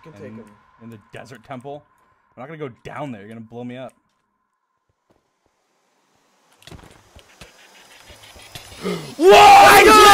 can take him. In the desert temple. I'm not gonna go down there. You're gonna blow me up. Whoa!